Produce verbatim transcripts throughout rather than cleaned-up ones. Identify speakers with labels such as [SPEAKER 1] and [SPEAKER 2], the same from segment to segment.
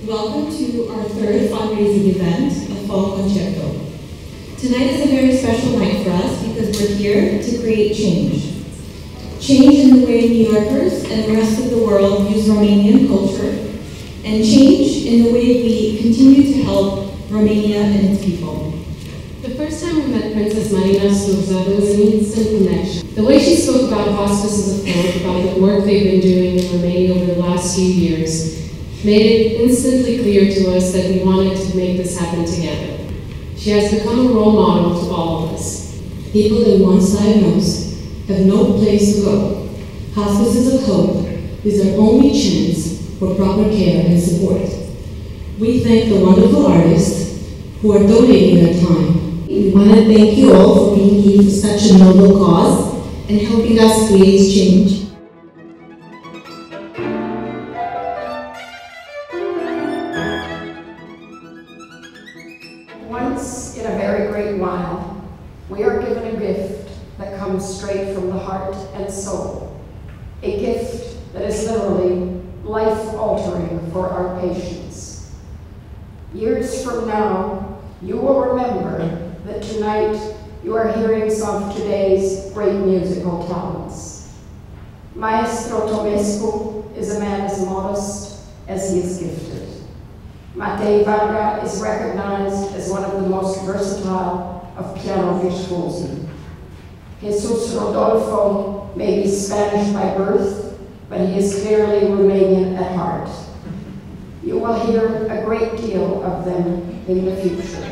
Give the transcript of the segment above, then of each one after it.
[SPEAKER 1] Welcome to our third fundraising event, a fall concerto. Tonight is a very special night for us because we're here to create change. Change in the way New Yorkers and the rest of the world use Romanian culture, and change in the way we continue to help Romania and its people.
[SPEAKER 2] The first time we met Princess Marina Surza, there was an instant connection. The way she spoke about Hospices of Hope, about the work they've been doing in Romania over the last few years, made it instantly clear to us that we wanted to make this happen together. She has become a role model to all of us.
[SPEAKER 3] People that once diagnosed have no place to go. Hospices of Hope is our only chance for proper care and support. We thank the wonderful artists who are donating their time.
[SPEAKER 4] We want to thank you all for being here for such a noble cause and helping us create change.
[SPEAKER 5] Once in a very great while, we are given a gift that comes straight from the heart and soul. A gift that is literally life-altering for our patients. Years from now, you will remember that tonight you are hearing some of today's great musical talents. Maestro Tomescu is a man as modest as he is gifted. Matei Varga is recognized as one of the most versatile of piano virtuosi. Jesus Rodolfo may be Spanish by birth, but he is clearly Romanian at heart. You will hear a great deal of them in the future.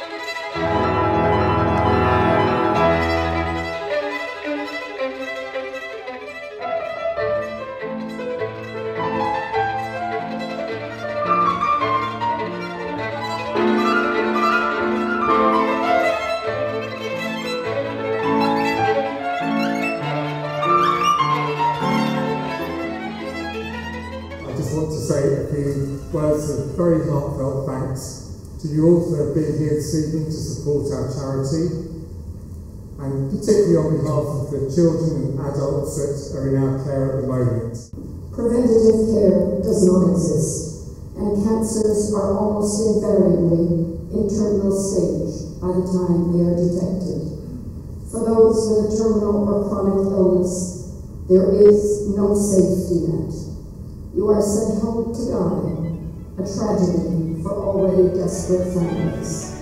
[SPEAKER 6] I just want to say a few words of very heartfelt thanks to you all for being here this evening to support our charity, and particularly on behalf of the children and adults that are in our care at the moment.
[SPEAKER 7] Preventative care does not exist, and cancers are almost invariably in terminal stage by the time they are detected. For those with a terminal or chronic illness, there is no safety net. You are sent home to die, a tragedy for already desperate families.